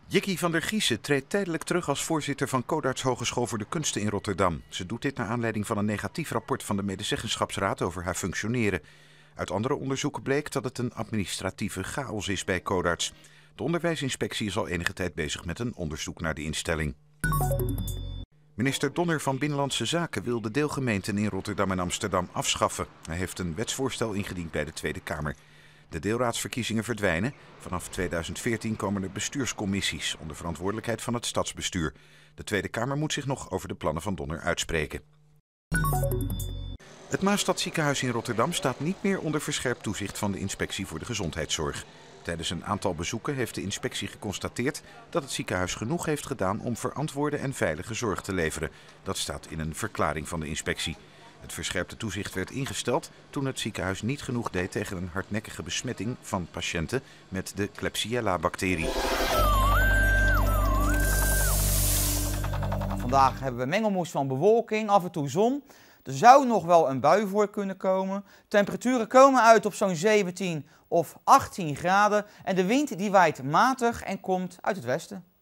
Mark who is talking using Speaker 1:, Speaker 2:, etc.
Speaker 1: Jikkie van der Giezen treedt tijdelijk terug als voorzitter van Codarts Hogeschool voor de Kunsten in Rotterdam. Ze doet dit naar aanleiding van een negatief rapport van de medezeggenschapsraad over haar functioneren. Uit andere onderzoeken bleek dat het een administratieve chaos is bij Codarts. De onderwijsinspectie is al enige tijd bezig met een onderzoek naar de instelling. Minister Donner van Binnenlandse Zaken wil de deelgemeenten in Rotterdam en Amsterdam afschaffen. Hij heeft een wetsvoorstel ingediend bij de Tweede Kamer. De deelraadsverkiezingen verdwijnen. Vanaf 2014 komen er bestuurscommissies onder verantwoordelijkheid van het stadsbestuur. De Tweede Kamer moet zich nog over de plannen van Donner uitspreken. Het Maastadziekenhuis in Rotterdam staat niet meer onder verscherpt toezicht van de Inspectie voor de Gezondheidszorg. Tijdens een aantal bezoeken heeft de inspectie geconstateerd dat het ziekenhuis genoeg heeft gedaan om verantwoorde en veilige zorg te leveren. Dat staat in een verklaring van de inspectie. Het verscherpte toezicht werd ingesteld toen het ziekenhuis niet genoeg deed tegen een hardnekkige besmetting van patiënten met de Klebsiella-bacterie.
Speaker 2: Vandaag hebben we mengelmoes van bewolking, af en toe zon. Er zou nog wel een bui voor kunnen komen. Temperaturen komen uit op zo'n 17 of 18 graden. En de wind die waait matig en komt uit het westen.